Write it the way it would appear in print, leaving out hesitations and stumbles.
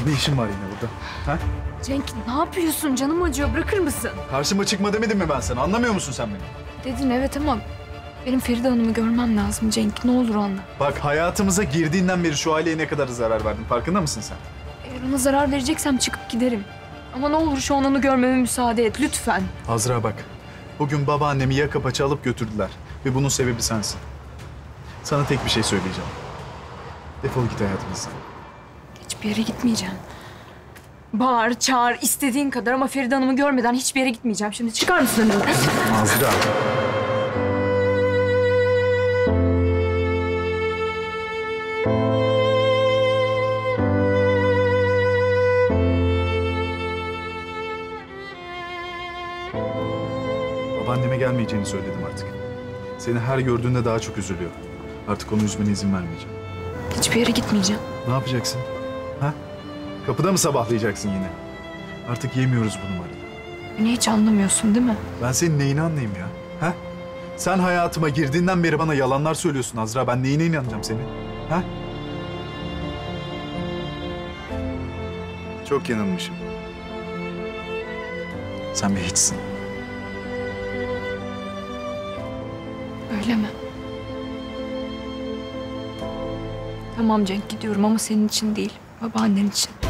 Ne işin var yine burada? Ha? Cenk ne yapıyorsun? Canım acıyor. Bırakır mısın? Karşıma çıkma demedim mi ben sana? Anlamıyor musun sen beni? Dedin evet ama benim Feride Hanım'ı görmem lazım Cenk. Ne olur anla. Bak hayatımıza girdiğinden beri şu aileye ne kadar zarar verdin. Farkında mısın sen? Eğer ona zarar vereceksem çıkıp giderim. Ama ne olur şu an onu görmeme müsaade et lütfen. Azra bak. Bugün babaannemi yaka paça alıp götürdüler. Ve bunun sebebi sensin. Sana tek bir şey söyleyeceğim. Defol git hayatımızdan. Hiçbir yere gitmeyeceğim. Bağır, çağır, istediğin kadar ama Feride Hanım'ı görmeden hiçbir yere gitmeyeceğim. Şimdi çıkar mısın önümden? Azra. Babaanneme gelmeyeceğini söyledim artık. Seni her gördüğünde daha çok üzülüyor. Artık onu üzmene izin vermeyeceğim. Hiçbir yere gitmeyeceğim. Ne yapacaksın? Ha? Kapıda mı sabahlayacaksın yine? Artık yemiyoruz bu numarayı. Beni hiç anlamıyorsun değil mi? Ben senin neyine anlayayım ya? Ha? Sen hayatıma girdiğinden beri bana yalanlar söylüyorsun Azra. Ben neyine inanacağım senin? Ha? Çok yanılmışım. Sen bir hiçsin. Öyle mi? Tamam Cenk gidiyorum ama senin için değil, babaannen için.